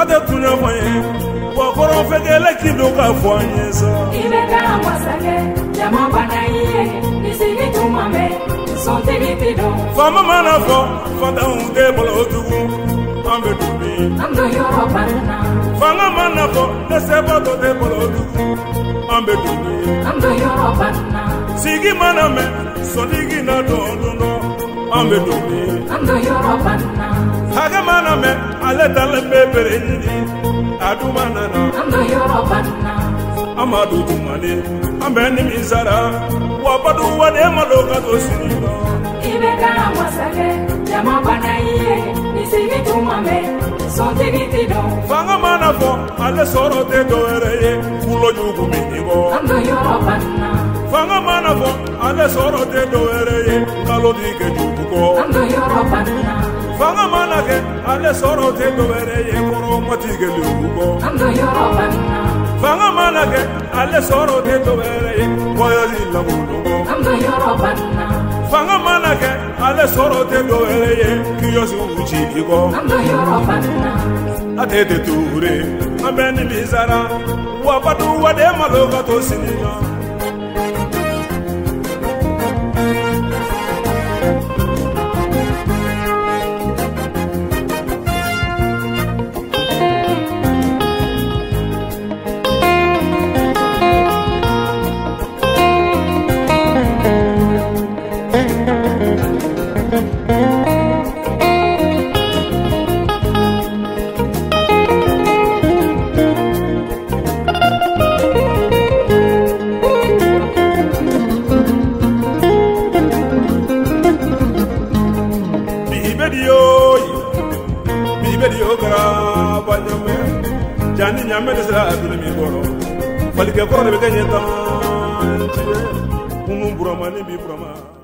ate tunya foye wa koron fekele kido ka foye sa ibeka wasake jama banaye nisigi tumame sonte gitido fama mana fo fata unde bolo tugu ambe tubi amdo yoro banana fanga mana fo desebo to de bolo tugu ambe tubi amdo yoro banana sigi mana me sonigi na do no ambe tubi amdo yoro banana haga mana me ale dal bebere ni aduma nana amdo yoro banana amadu tumane ambe ni mizara wa badu wa de maloka to sinino ibeka wasake jama banaye nisigi tumame sonte gitido fanga mana fo ale soro te do ereye kulo jugu minigo amdo yoro banana fanga mana fo ale soro te do ereye kalo dike jugu ko amdo yoro banana fanga mana ke ale soro te do ereye koro matige lugu ko amdo yoro banana fanga mana ke ale soro te do ereye koyo la mundo amdo yoro banana fanga mana ke ale soro te do ereye kiyosi uchi digo amdo yoro banana atete ture ambeni bizara wa badu wa de maloka to sinino Bibedio kara banyame jani nyame de sera adule mi boro falike koro de be ganye tan chide kunu burama ni bi burama